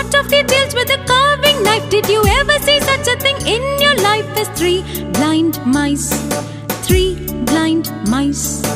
cut off the tails with a carving knife. Did you ever see such a thing in your life as three blind mice? Three blind mice.